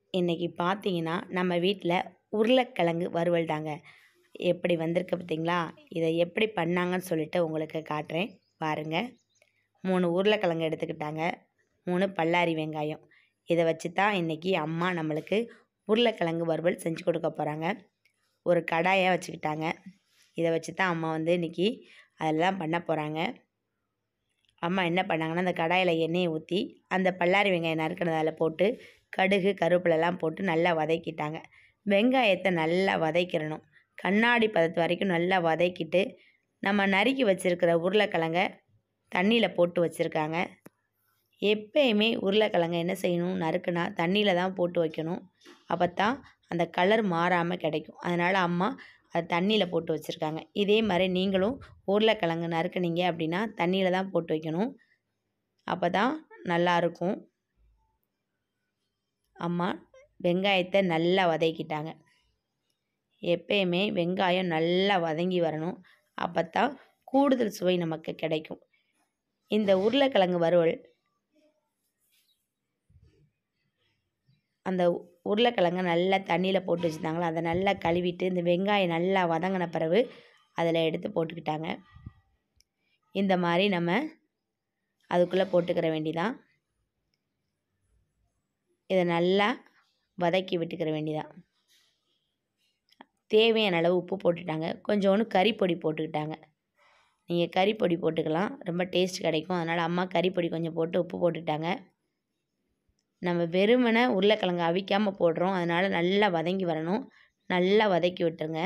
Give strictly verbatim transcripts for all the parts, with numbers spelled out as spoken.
இன்றைக்கி பார்த்தீங்கன்னா நம்ம வீட்டில் உருளைக்கிழங்கு வறுவல் தாங்க. எப்படி வந்திருக்கு பார்த்தீங்களா? இதை எப்படி பண்ணாங்கன்னு சொல்லிட்டு உங்களுக்கு காட்டுறேன் பாருங்கள். மூணு உருளைக்கிழங்கு எடுத்துக்கிட்டாங்க, மூணு பல்லாரி வெங்காயம். இதை வச்சு தான் இன்றைக்கி அம்மா நம்மளுக்கு உருளைக்கிழங்கு வறுவல் செஞ்சு கொடுக்க போகிறாங்க. ஒரு கடாயை வச்சுக்கிட்டாங்க. இதை வச்சு தான் அம்மா வந்து இன்றைக்கி அதெல்லாம் பண்ண போகிறாங்க. அம்மா என்ன பண்ணாங்கன்னா, அந்த கடாயில் எண்ணெயை ஊற்றி அந்த பல்லாரி வெங்காயம் நறுக்கினதை அதில் போட்டு கடுகு கருவேப்பிலெல்லாம் போட்டு நல்லா வதக்கிட்டாங்க. வெங்காயத்தை நல்லா வதக்கிடணும். கண்ணாடி பதத்து வரைக்கும் நல்லா வதக்கிட்டு நம்ம நறுக்கி வச்சுருக்கிற உருளைக்கிழங்க தண்ணியில் போட்டு வச்சுருக்காங்க. எப்பயுமே உருளைக்கிழங்க என்ன செய்யணும், நறுக்குனா தண்ணியில் தான் போட்டு வைக்கணும். அப்போ தான் அந்த கலர் மாறாமல் கிடைக்கும். அதனால் அம்மா அது தண்ணியில் போட்டு வச்சுருக்காங்க. இதே மாதிரி நீங்களும் உருளைக்கிழங்கு நறுக்குனீங்க அப்படின்னா தண்ணியில் தான் போட்டு வைக்கணும். அப்போ தான் நல்லாயிருக்கும். அம்மா வெங்காயத்தை நல்லா வதக்கிட்டாங்க. எப்பயுமே வெங்காயம் நல்லா வதங்கி வரணும். அப்போ தான் கூடுதல் சுவை நமக்கு கிடைக்கும். இந்த உருளைக்கிழங்கு வறுவல் அந்த உருளைக்கிழங்க நல்லா தண்ணியில் போட்டு வச்சுருந்தாங்களா, அதை நல்லா கழுவிட்டு இந்த வெங்காயம் நல்லா வதங்கின பிறகு அதில் எடுத்து போட்டுக்கிட்டாங்க. இந்த மாதிரி நம்ம அதுக்குள்ளே போட்டுக்கிற வேண்டிதான். இதை நல்லா வதக்கி விட்டுக்கிற வேண்டிதான். தேவையான அளவு உப்பு போட்டுட்டாங்க. கொஞ்சோண்டு கறிப்பொடி போட்டுக்கிட்டாங்க. நீங்கள் கறிப்பொடி போட்டுக்கலாம், ரொம்ப டேஸ்ட் கிடைக்கும். அதனால் அம்மா கறிப்பொடி கொஞ்சம் போட்டு உப்பு போட்டுட்டாங்க. நம்ம வெறுமனை உருளைக்கிழங்கு அவிக்காமல் போடுறோம், அதனால் நல்லா வதங்கி வரணும். நல்லா வதக்கி விட்டுருங்க.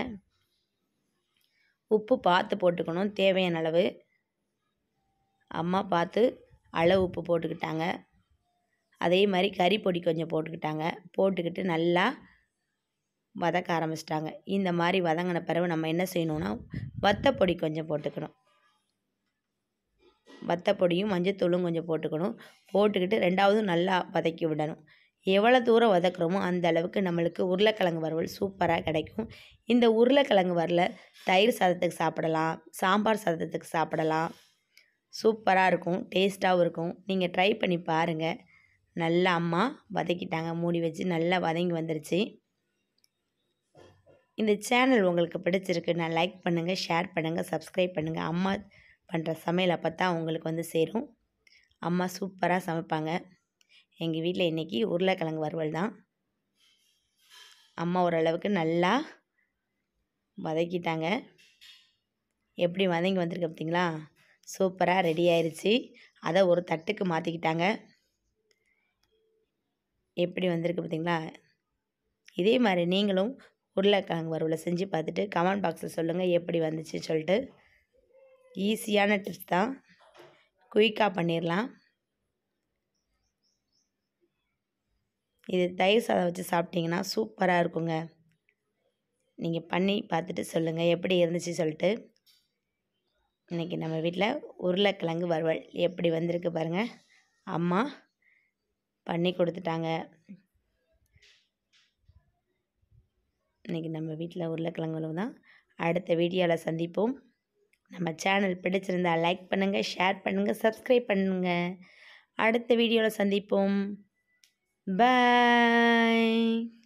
உப்பு பார்த்து போட்டுக்கணும், தேவையான அளவு. அம்மா பார்த்து அளவு உப்பு போட்டுக்கிட்டாங்க. அதே மாதிரி கறிப்பொடி கொஞ்சம் போட்டுக்கிட்டாங்க. போட்டுக்கிட்டு நல்லா வதக்க ஆரம்பிச்சிட்டாங்க. இந்த மாதிரி வதங்கின பிறகு நம்ம என்ன செய்யணும்னா, வத்தப்பொடி கொஞ்சம் போட்டுக்கணும். வத்தப்பொடியும் மஞ்சத்தூளும் கொஞ்சம் போட்டுக்கணும். போட்டுக்கிட்டு ரெண்டாவது நல்லா வதக்கி விடணும். எவ்வளோ தூரம் வதக்குறோமோ அந்த அளவுக்கு நம்மளுக்கு உருளைக்கிழங்கு வறுவல் சூப்பராக கிடைக்கும். இந்த உருளைக்கிழங்கு வறுவலை தயிர் சாதத்துக்கு சாப்பிடலாம், சாம்பார் சாதத்துக்கு சாப்பிடலாம். சூப்பராக இருக்கும், டேஸ்ட்டாகவும் இருக்கும். நீங்கள் ட்ரை பண்ணி பாருங்கள். நல்லா அம்மா வதக்கிட்டாங்க. மூடி வச்சு நல்லா வதங்கி வந்துருச்சு. இந்த சேனல் உங்களுக்கு பிடிச்சிருக்குன்னா லைக் பண்ணுங்கள், ஷேர் பண்ணுங்கள், சப்ஸ்கிரைப் பண்ணுங்கள். அம்மா பண்ணுற சமையல் அப்போ தான் உங்களுக்கு வந்து சேரும். அம்மா சூப்பராக சமைப்பாங்க. எங்கள் வீட்டில் இன்றைக்கி உருளைக்கிழங்கு வறுவல் தான். அம்மா ஓரளவுக்கு நல்லா வதக்கிட்டாங்க. எப்படி வதங்கி வந்திருக்கு பார்த்தீங்களா? சூப்பராக ரெடி ஆயிடுச்சு. அதை ஒரு தட்டுக்கு மாற்றிக்கிட்டாங்க. எப்படி வந்திருக்கு பார்த்தீங்களா? இதே மாதிரி நீங்களும் உருளைக்கிழங்கு வறுவலை செஞ்சு பார்த்துட்டு கமெண்ட் பாக்ஸில் சொல்லுங்கள் எப்படி வந்துச்சு சொல்லிட்டு. ஈஸியான டிப்ஸ் தான், குயிக்காக பண்ணிடலாம். இது தயிர் சாதம் வச்சு சாப்பிட்டிங்கன்னா சூப்பராக இருக்குங்க. நீங்கள் பண்ணி பார்த்துட்டு சொல்லுங்கள் எப்படி இருந்துச்சு சொல்லிட்டு. இன்றைக்கி நம்ம வீட்டில் உருளைக்கிழங்கு வறுவல் எப்படி வந்திருக்கு பாருங்கள். அம்மா பண்ணி கொடுத்துட்டாங்க. இன்றைக்கி நம்ம வீட்டில் உருளைக்கிழங்கு வறுவல் தான். அடுத்த வீடியோவில் சந்திப்போம். நம்ம சேனல் பிடிச்சிருந்தால் லைக் பண்ணுங்கள், ஷேர் பண்ணுங்கள், சப்ஸ்கிரைப் பண்ணுங்கள். அடுத்த வீடியோவில் சந்திப்போம். பாய்.